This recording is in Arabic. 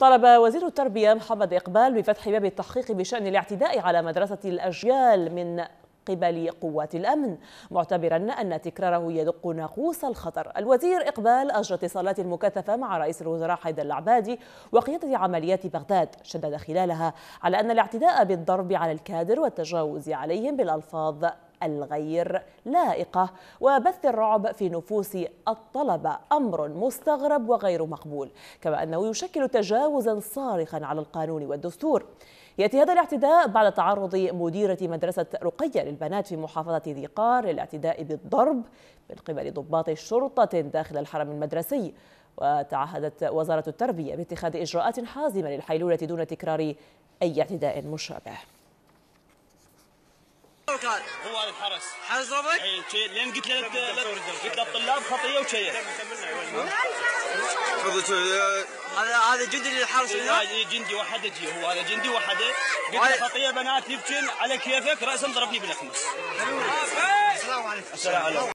طلب وزير التربية محمد إقبال بفتح باب التحقيق بشأن الاعتداء على مدرسة الأجيال من قبل قوات الأمن، معتبرا أن تكراره يدق ناقوس الخطر. الوزير إقبال أجرى اتصالات مكثفة مع رئيس الوزراء حيدر العبادي وقيادة عمليات بغداد، شدد خلالها على أن الاعتداء بالضرب على الكادر والتجاوز عليهم بالألفاظ الغير لائقة وبث الرعب في نفوس الطلبة أمر مستغرب وغير مقبول، كما أنه يشكل تجاوزا صارخا على القانون والدستور. يأتي هذا الاعتداء بعد تعرض مديرة مدرسة رقية للبنات في محافظة ذي قار للاعتداء بالضرب من قبل ضباط شرطة داخل الحرم المدرسي، وتعهدت وزارة التربية باتخاذ إجراءات حازمة للحيلولة دون تكرار أي اعتداء مشابه. هو هذا الحرس ضربك؟ اي لين قلت للطلاب خطيه وشيء. هذا جندي للحرس هنا؟ جندي واحد يجي، هو هذا جندي واحد. قلت له خطيه بنات يبكن على كيفك، راسا ضربني بالخمس. السلام عليكم. السلام عليكم.